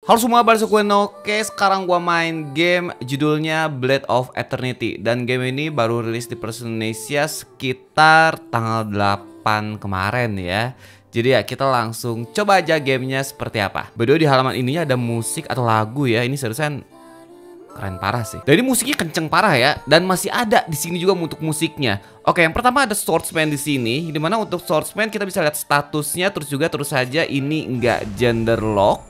Halo semua, balik gue Noke. Sekarang gua main game judulnya Blade of Eternity. Dan game ini baru rilis di versi Indonesia sekitar tanggal 8 kemarin ya. Jadi ya kita langsung coba aja gamenya seperti apa. By the way, di halaman ini ada musik atau lagu ya. Ini seriusan keren parah sih. Dan ini musiknya kenceng parah ya. Dan masih ada di sini juga untuk musiknya. Oke, yang pertama ada swordsman di sini. Dimana untuk swordsman kita bisa lihat statusnya. Terus saja ini nggak gender lock.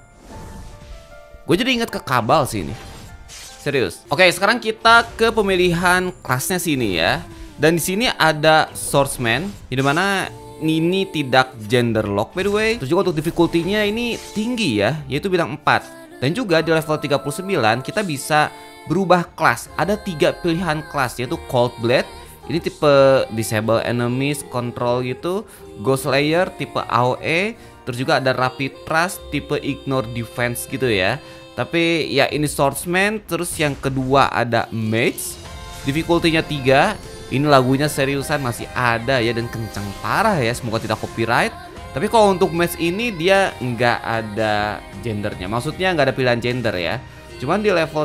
Gue jadi inget ke Kabal sih ini. Serius. Oke, sekarang kita ke pemilihan kelasnya sini ya. Dan di sini ada swordsman. Dimana ini tidak gender lock by the way. Terus juga untuk difficulty-nya ini tinggi ya, yaitu bintang 4. Dan juga di level 39 kita bisa berubah kelas. Ada 3 pilihan kelas, yaitu Cold Blade. Ini tipe Disable Enemies Control gitu. Ghost Slayer tipe AOE. Terus juga ada Rapid Thrust tipe Ignore Defense gitu ya. Tapi ya ini Swordsman. Terus yang kedua ada Mage. Difficulty-nya 3. Ini lagunya seriusan masih ada ya, dan kencang parah ya. Semoga tidak copyright. Tapi kalau untuk match ini dia nggak ada gendernya. Maksudnya nggak ada pilihan gender ya. Cuman di level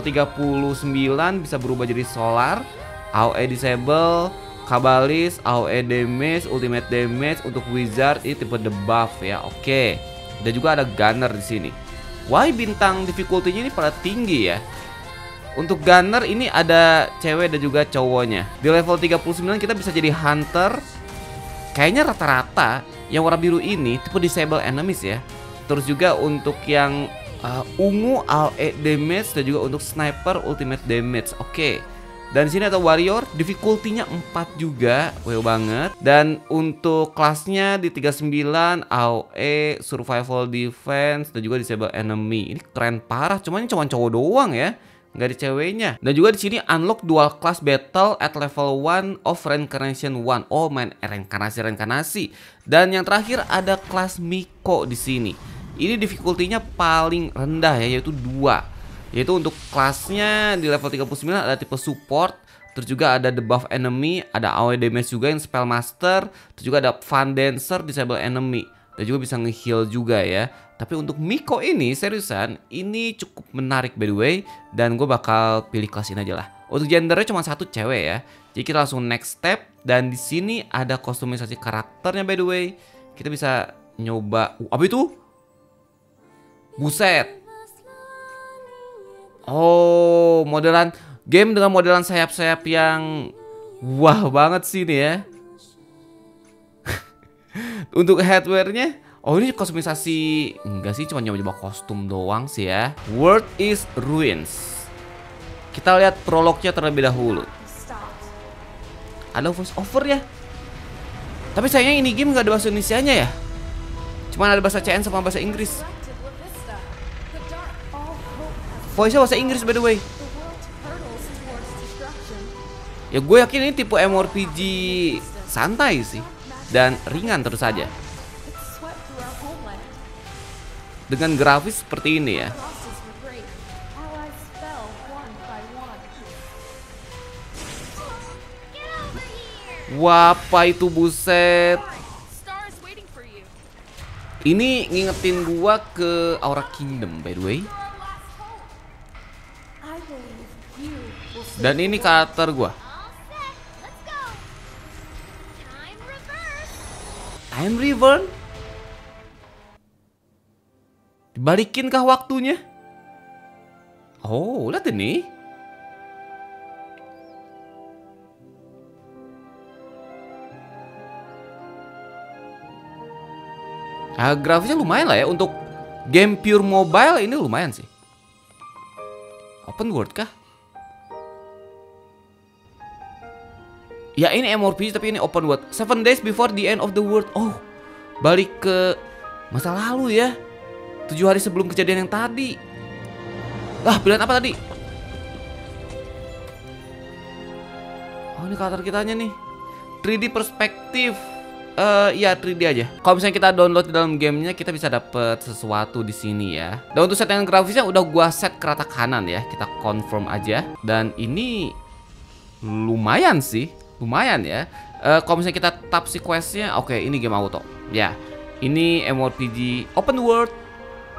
39 bisa berubah jadi Solar, AOE Disable, Cabalist, AOE Damage, Ultimate Damage. Untuk Wizard ini tipe debuff ya. Oke. Dan juga ada Gunner di sini. Why bintang difficulty-nya ini pada tinggi ya. Untuk Gunner ini ada cewek dan juga cowoknya. Di level 39 kita bisa jadi Hunter. Kayaknya rata-rata yang warna biru ini tipe Disable Enemies ya. Terus juga untuk yang ungu AOE Damage, dan juga untuk Sniper Ultimate Damage. Oke. Dan di sini ada Warrior, difficulty-nya 4 juga, wow banget. Dan untuk kelasnya di 39 AOE Survival Defense, dan juga Disable Enemy. Ini keren parah, cuman ini cuma cowok doang ya, nggak ada ceweknya. Dan juga di sini unlock dual class battle at level 1 of reincarnation 1. Oh main reinkarnasi. Dan yang terakhir ada kelas Miko di sini. Ini difficulty-nya paling rendah ya, yaitu 2. Yaitu untuk kelasnya di level 39 ada tipe support. Terus juga ada debuff enemy, ada AOE damage juga yang spellmaster. Terus juga ada Fan Dancer, disable enemy. Dan juga bisa nge-heal juga ya. Tapi untuk Miko ini seriusan ini cukup menarik by the way. Dan gue bakal pilih kelas ini aja lah. Untuk gendernya cuma 1 cewek ya. Jadi kita langsung next step. Dan di sini ada kustomisasi karakternya by the way. Kita bisa nyoba. Apa itu? Buset. Oh, modelan game dengan modelan sayap-sayap yang wah banget sih ini ya. Untuk headwear-nya, oh ini kustomisasi. Enggak sih, cuma nyoba-nyoba kostum doang sih ya. World is Ruins. Kita lihat prolognya terlebih dahulu. Ada voice over ya. Tapi sayangnya ini game nggak ada bahasa Indonesianya ya. Cuma ada bahasa CN sama bahasa Inggris. Voice-nya bahasa Inggris by the way. Ya gue yakin ini tipe MMORPG santai sih. Dan ringan terus saja. Dengan grafis seperti ini ya. Wah, apa itu buset. Ini ngingetin gua ke Aura Kingdom by the way. Dan ini karakter gua. Time Reborn? Dibalikinkah waktunya? Oh, lihat ini. Grafisnya lumayan lah ya. Untuk game pure mobile ini lumayan sih. Open world kah? Ya ini MMORPG tapi ini open world. 7 days before the end of the world. Oh, balik ke masa lalu ya. 7 hari sebelum kejadian yang tadi. Pilihan apa tadi? Oh ini karakter kitanya nih. 3D perspektif. Ya 3D aja. Kalau misalnya kita download di dalam gamenya, kita bisa dapet sesuatu di sini ya. Dan untuk settingan grafisnya udah gua set ke rata kanan ya. Kita confirm aja. Dan ini lumayan sih. Lumayan ya. Kalau misalnya kita tap si questnya, oke ini game auto. Ya, ini MMORPG open world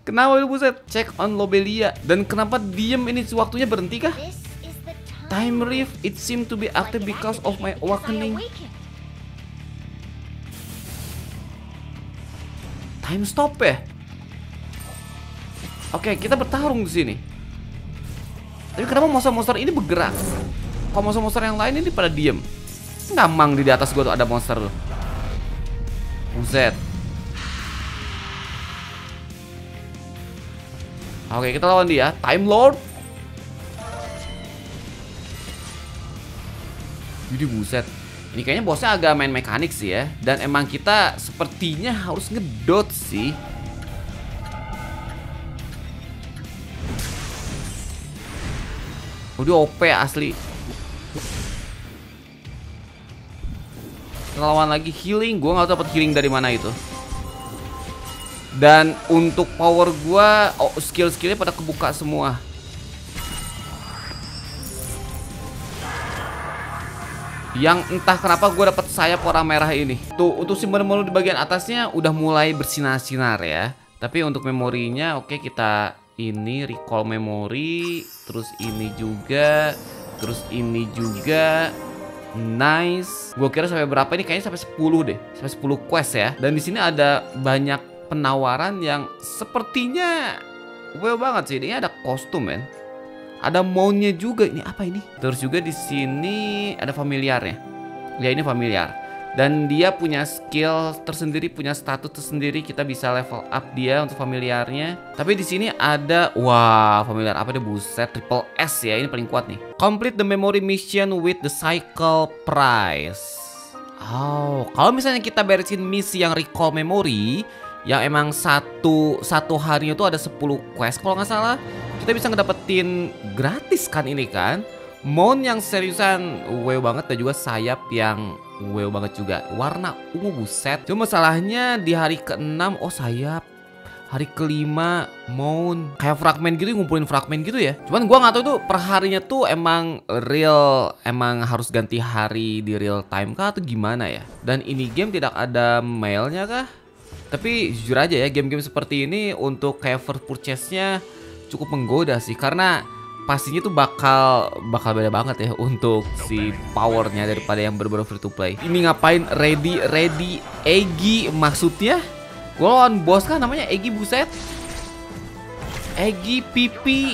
Kenapa lu buset? Check on Lobelia. Dan kenapa diem ini waktunya berhenti kah? Time Rift, it seemed to be active because of my awakening. Time stop ya? Oke, kita bertarung di sini. Tapi kenapa monster-monster ini bergerak? Kalau monster-monster yang lain ini pada diem. Ngamang di atas gua tuh ada monster tuh. Buset. Oke, kita lawan dia, Time Lord. Jadi buset. Ini kayaknya bosnya agak main mekanik sih ya. Dan emang kita sepertinya harus ngedot sih. Udah OP asli. Kita lawan lagi healing. Gue gak tau dapat healing dari mana itu. Dan untuk power gue, skill-skillnya pada kebuka semua. Yang entah kenapa gue dapet sayap warna merah ini. Tuh, untuk simbol menu di bagian atasnya udah mulai bersinar-sinar ya. Tapi untuk memorinya, oke, kita ini recall memori. Terus ini juga. Terus ini juga. Nice. Gue kira sampai berapa ini? Kayaknya sampai 10 deh. Sampai 10 quest ya. Dan di sini ada banyak penawaran yang sepertinya wow banget sih. Ini ada kostum men. Ada mountnya juga. Ini apa ini? Terus juga di sini ada familiarnya. Ya ini familiar. Dan dia punya skill tersendiri, punya status tersendiri. Kita bisa level up dia untuk familiarnya. Tapi di sini ada, wah, familiar apa dia, buset, triple S ya. Ini paling kuat nih. Complete the memory mission with the cycle prize. Oh, kalau misalnya kita beresin misi yang recall memory, yang emang satu harinya tuh ada 10 quest kalau nggak salah, kita bisa ngedapetin gratis kan ini kan. Mount yang seriusan wow banget dan juga sayap yang wow banget juga. Warna ungu buset. Cuma masalahnya di hari ke-6 sayap. Hari ke-5 mount. Kayak fragmen gitu, ngumpulin fragmen gitu ya. Cuman gua nggak tahu tuh per harinya tuh emang real, emang harus ganti hari di real time kah atau gimana ya. Dan ini game tidak ada mailnya kah? Tapi jujur aja ya, game-game seperti ini untuk kayak first purchase-nya cukup menggoda sih. Karena pastinya tuh bakal beda banget ya untuk si powernya daripada yang bener-bener free to play. Ini ngapain ready Egi maksudnya? Gue lawan bos kan namanya Egi, buset. Egi pipi.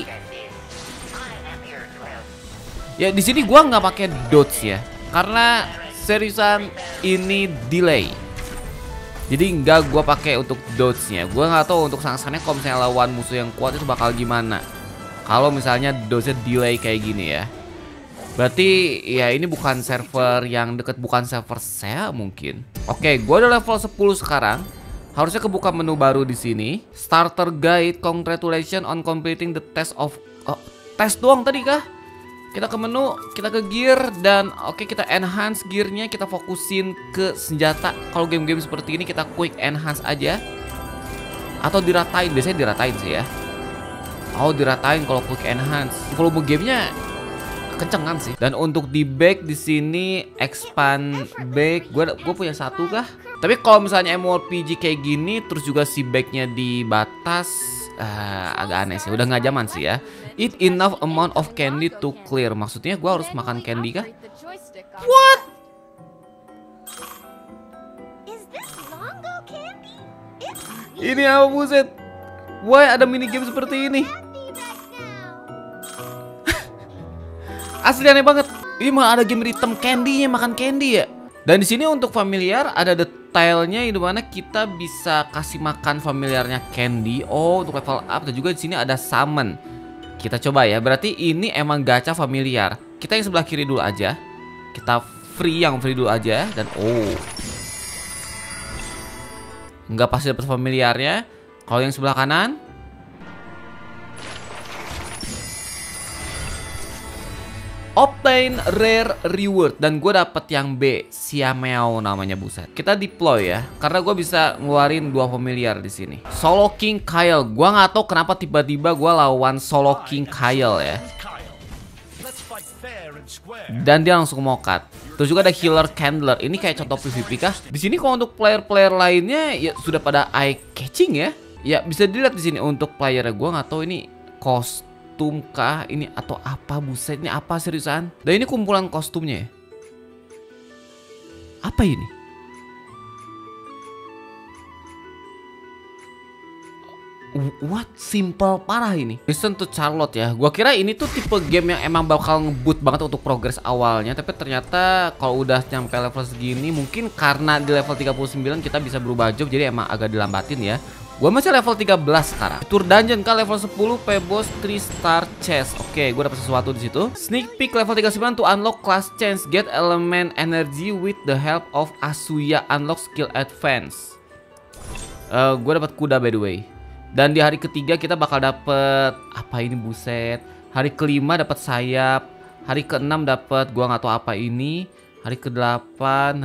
Ya di sini gue nggak pakai dodge ya, karena seriusan ini delay. Jadi nggak gue pakai untuk dodge-nya. Gue nggak tahu untuk sang-sangnya kalau misalnya lawan musuh yang kuat itu bakal gimana. Kalau misalnya dodge-nya delay kayak gini ya. Berarti ya ini bukan server yang deket, bukan server saya mungkin. Oke, gue udah level 10 sekarang. Harusnya kebuka menu baru di sini. Starter guide, congratulations on completing the test of tes doang tadi kah? Kita ke menu, kita ke gear, dan oke, kita enhance gearnya, kita fokusin ke senjata. Kalau game-game seperti ini kita quick enhance aja. Atau diratain, biasanya diratain sih ya. Oh, diratain kalau quick enhance. Volume gamenya kencengan sih. Dan untuk di back di sini expand back, gue punya satu kah? Tapi kalau misalnya MMORPG kayak gini, terus juga si backnya dibatas, agak aneh sih. Udah nggak zaman sih ya. Eat enough amount of candy to clear. Maksudnya gue harus makan candy kah? What? Ini apa buset? Why ada mini game seperti ini? Asli aneh banget. Ini malah ada game rhythm candy-nya, makan candy ya. Dan di sini untuk familiar ada detailnya di mana kita bisa kasih makan familiarnya candy. Oh, untuk level up. Dan juga di sini ada summon. Kita coba ya. Berarti ini emang gacha familiar. Kita yang sebelah kiri dulu aja. Kita free yang free dulu aja. Dan nggak pasti dapat familiarnya. Kalau yang sebelah kanan, obtain rare reward. Dan gue dapet yang B, Xiaomao namanya, buset. Kita deploy ya, karena gue bisa ngeluarin 2 familiar di sini. Solo King Kyle. Gue nggak tahu kenapa tiba-tiba gue lawan Solo King Kyle ya. Dan dia langsung mokat. Terus juga ada Healer Candler. Ini kayak contoh PvP kah? Di sini kalau untuk player-player lainnya ya sudah pada eye catching ya. Ya bisa dilihat di sini untuk playernya. Gua nggak tahu ini kostum kah ini atau apa, buset ini apa seriusan. Dan ini kumpulan kostumnya ya. Apa ini? What? Simple parah ini. Listen to Charlotte ya. Gua kira ini tuh tipe game yang emang bakal ngebut banget untuk progres awalnya, tapi ternyata kalau udah nyampe level segini mungkin karena di level 39 kita bisa berubah job, jadi emang agak dilambatin ya. Gua masih level 13 sekarang. Tour dungeon kan level 10 Pebos 3 star chest. Oke, gua dapat sesuatu di situ. Sneak peek level 39 to unlock class change, get element energy with the help of Asuya, unlock skill advance. Gua dapat kuda by the way. Dan di hari ketiga kita bakal dapet apa ini, buset. Hari kelima dapat sayap. Hari keenam dapat gua nggak tahu apa ini. Hari ke-8,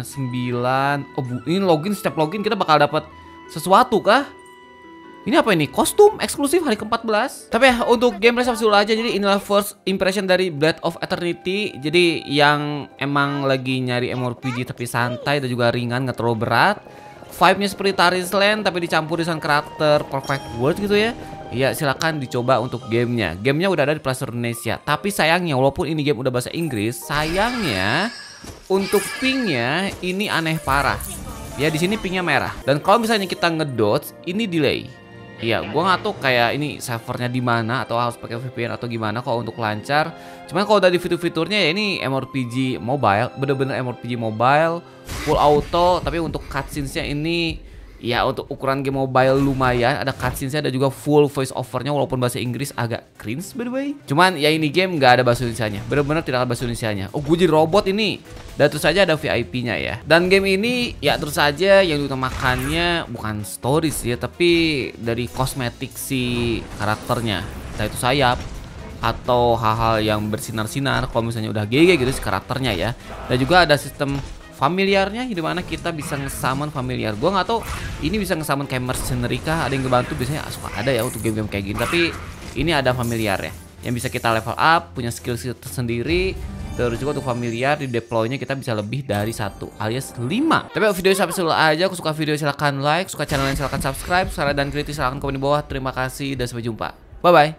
9. Oh, ini login, setiap login kita bakal dapat sesuatu kah? Ini apa ini? Kostum eksklusif hari ke-14. Tapi ya untuk game resep dulu aja. Jadi inilah first impression dari Blade of Eternity. Jadi yang emang lagi nyari MMORPG tapi santai dan juga ringan, nggak terlalu berat. Vibe-nya seperti Taris Land tapi dicampur dengan karakter Perfect World gitu ya. Ya silakan dicoba untuk gamenya. Gamenya udah ada di Play Store Indonesia. Tapi sayangnya walaupun ini game udah bahasa Inggris, sayangnya untuk pingnya ini aneh parah. Ya di sini pingnya merah. Dan kalau misalnya kita ngedodge ini delay. Iya, gua nggak tahu kayak ini servernya di mana atau harus pakai VPN atau gimana kalau untuk lancar. Cuman kalau dari fitur-fiturnya ya ini MMORPG mobile, bener-bener MMORPG mobile, full auto. Tapi untuk cutscenes-nya ini ya untuk ukuran game mobile lumayan. Ada cutscenes-nya, ada juga full voice overnya walaupun bahasa Inggris agak cringe by the way. Cuman ya ini game nggak ada bahasa Indonesianya, bener-bener tidak ada bahasa Indonesianya. Oh, gue jadi robot ini. Dan terus saja ada VIP-nya ya. Dan game ini ya terus saja yang diutamakannya bukan stories ya, tapi dari kosmetik si karakternya. Entah itu sayap atau hal-hal yang bersinar-sinar. Kalau misalnya udah GG gitu si karakternya ya. Dan juga ada sistem familiarnya di mana kita bisa nge-summon familiar. Gua nggak tahu ini bisa nge-summon kayak mercenary kah, ada yang ngebantu, biasanya suka ada ya untuk game-game kayak gini. Tapi ini ada familiar ya yang bisa kita level up, punya skill-skill tersendiri. Terus juga untuk familiar di deploy-nya kita bisa lebih dari 1 alias 5. Tapi video sampai sini aja. Aku suka video silahkan like, suka channel yang silahkan subscribe, saran dan kritik silahkan komen di bawah. Terima kasih dan sampai jumpa. Bye bye.